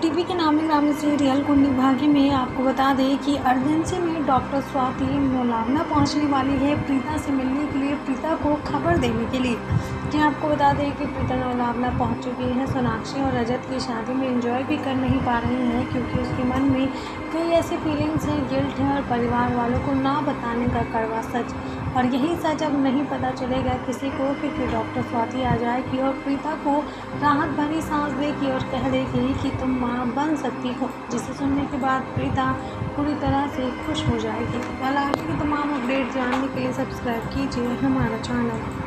TV के नामी ग्रामी सीरियल कुंडली भाग्य में आपको बता दें कि अर्जेंसी में डॉक्टर स्वाति लोनावला पहुंचने वाली है प्रीता से मिलने के लिए, प्रीता को खबर देने के लिए। जी आपको बता दें कि प्रीता लोनावला पहुंच चुकी है। सोनाक्षी और रजत की शादी में एंजॉय भी कर नहीं पा रही हैं क्योंकि उसके मन में कई ऐसी फीलिंग्स हैं, गिल्ट है और परिवार वालों को ना बताने का कड़वा सच। और यही सच अब नहीं पता चलेगा किसी को कि फिर डॉक्टर स्वाति आ जाएगी और प्रीता को राहत भरी सांस देगी और कह देगी कि तुम माँ बन सकती हो, जिसे सुनने के बाद प्रीता पूरी तरह से खुश हो जाएगी। हालांकि तमाम अपडेट जानने के लिए सब्सक्राइब कीजिए हमारा चैनल।